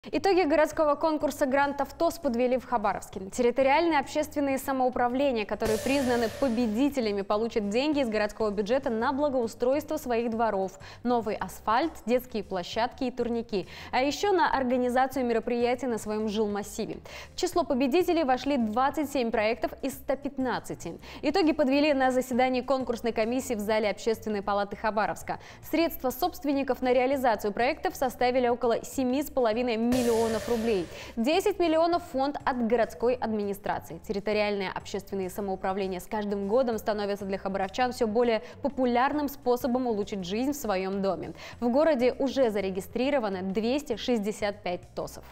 Итоги городского конкурса грантов ТОС подвели в Хабаровске. Территориальные общественные самоуправления, которые признаны победителями, получат деньги из городского бюджета на благоустройство своих дворов, новый асфальт, детские площадки и турники, а еще на организацию мероприятий на своем жилмассиве. В число победителей вошли 27 проектов из 115. Итоги подвели на заседании конкурсной комиссии в зале Общественной палаты Хабаровска. Средства собственников на реализацию проектов составили около 7,5 миллионов рублей. 10 миллионов фонд от городской администрации. Территориальные общественные самоуправления с каждым годом становятся для хабаровчан все более популярным способом улучшить жизнь в своем доме. В городе уже зарегистрировано 265 ТОСов.